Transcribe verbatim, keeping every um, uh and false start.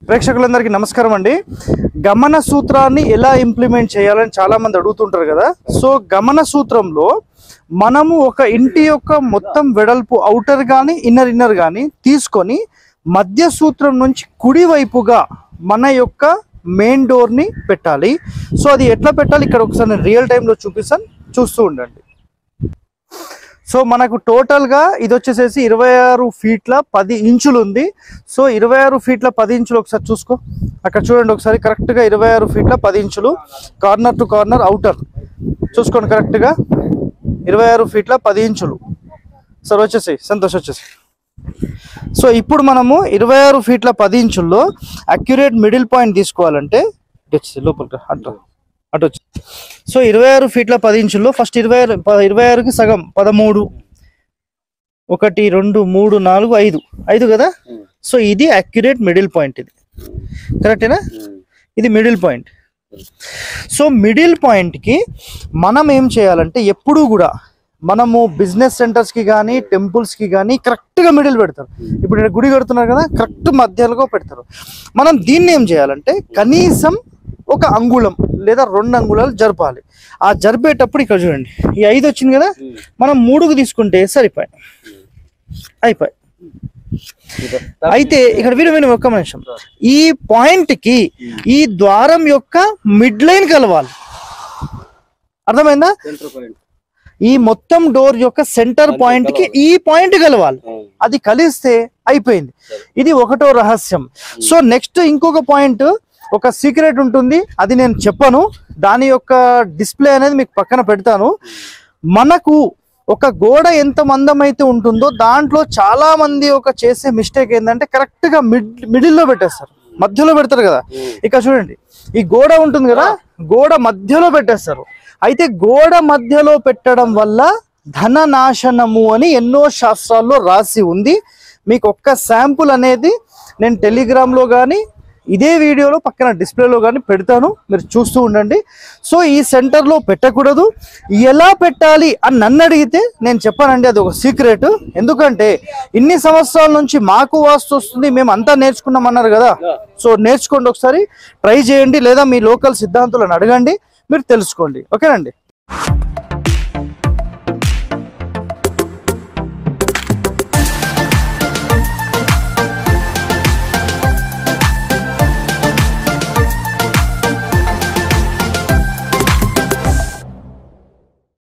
ప్రేక్షకులందరికీ నమస్కారం అండి. గమన సూత్రాన్ని ఎలా ఇంప్లిమెంట్ చేయాలని చాలా మంది అడుగుతుంటారు కదా. సో గమన సూత్రంలో మనము ఒక ఇంటి యొక్క మొత్తం వెడల్పు అవుటర్ కానీ ఇన్నర్ ఇన్నర్ కానీ తీసుకొని మధ్య సూత్రం నుంచి కుడి వైపుగా మన యొక్క మెయిన్ డోర్ని పెట్టాలి. సో అది ఎట్లా పెట్టాలి ఇక్కడ ఒకసారి నేను రియల్ టైంలో చూపిస్తాను, చూస్తూ ఉండండి. సో మనకు టోటల్గా ఇది వచ్చేసేసి ఇరవై ఆరు ఫీట్ల పది ఇంచులు ఉంది. సో ఇరవై ఆరు ఫీట్ల పది ఇంచులు ఒకసారి చూసుకో, అక్కడ చూడండి ఒకసారి కరెక్ట్గా ఇరవై ఆరు ఫీట్ల పది ఇంచులు కార్నర్ టు కార్నర్ అవుటర్ చూసుకోండి. కరెక్ట్గా ఇరవై ఆరు ఫీట్ల పది ఇంచులు సార్ వచ్చేసి సంతోష్ వచ్చేసి. సో ఇప్పుడు మనము ఇరవై ఆరు ఫీట్ల పది ఇంచుల్లో అక్యురేట్ మిడిల్ పాయింట్ తీసుకోవాలంటే వచ్చేసి లోపలికి అటు అటు వచ్చి. సో ఇరవై ఆరు ఫీట్ల పది ఇంచుల్లో ఫస్ట్ ఇరవై ఆరు ఇరవై ఆరుకి సగం పదమూడు, ఒకటి రెండు మూడు నాలుగు ఐదు ఐదు కదా. సో ఇది అక్యురేట్ మిడిల్ పాయింట్, ఇది కరెక్టేనా? ఇది మిడిల్ పాయింట్. సో మిడిల్ పాయింట్కి మనం ఏం చేయాలంటే ఎప్పుడూ కూడా మనము బిజినెస్ సెంటర్స్కి కానీ టెంపుల్స్కి కానీ కరెక్ట్గా మిడిల్ పెడతారు. ఇప్పుడు ఇక్కడ గుడి కడుతున్నారు కదా, కరెక్ట్ మధ్యలో పెడతారు. మనం దీన్ని ఏం చేయాలంటే కనీసం ఒక అంగుళం లేదా రెండు అంగుళాలు జరపాలి. ఆ జరిపేటప్పుడు ఇక్కడ చూడండి ఈ ఐదు వచ్చింది కదా, మనం మూడుకు తీసుకుంటే సరిపోయి అయిపోయి. అయితే ఇక్కడ విను విను ఒక్క నిమిషం, ఈ పాయింట్కి ఈ ద్వారం యొక్క మిడ్ లైన్ కలవాలి. అర్థమైందా? ఈ మొత్తం డోర్ యొక్క సెంటర్ పాయింట్ కి ఈ పాయింట్ కలవాలి. అది కలిస్తే అయిపోయింది. ఇది ఒకటో రహస్యం. సో నెక్స్ట్ ఇంకొక పాయింట్, ఒక సీక్రెట్ ఉంటుంది, అది నేను చెప్పను. దాని యొక్క డిస్ప్లే అనేది మీకు పక్కన పెడతాను. మనకు ఒక గోడ ఎంత మందమైతే ఉంటుందో దాంట్లో చాలా మంది ఒక చేసే మిస్టేక్ ఏంటంటే కరెక్ట్ గా మిడ్ మిడిల్లో పెట్టేస్తారు, మధ్యలో పెడతారు కదా. ఇక చూడండి ఈ గోడ ఉంటుంది కదా, గోడ మధ్యలో పెట్టేస్తారు. అయితే గోడ మధ్యలో పెట్టడం వల్ల ధన నాశనము అని ఎన్నో శాస్త్రాల్లో రాసి ఉంది. మీకు ఒక్క శాంపుల్ అనేది నేను టెలిగ్రామ్లో కానీ ఇదే వీడియోలో పక్కన డిస్ప్లేలో కానీ పెడతాను, మీరు చూస్తూ ఉండండి. సో ఈ సెంటర్లో పెట్టకూడదు. ఎలా పెట్టాలి అని నన్ను అడిగితే నేను చెప్పానండి, అది ఒక సీక్రెట్. ఎందుకంటే ఇన్ని సంవత్సరాల నుంచి మాకు వాస్తు వస్తుంది, మేము అంతా నేర్చుకున్నాం అన్నారు కదా. సో నేర్చుకోండి, ఒకసారి ట్రై చేయండి, లేదా మీ లోకల్ సిద్ధాంతులను అడగండి, మీరు తెలుసుకోండి. ఓకేనండి.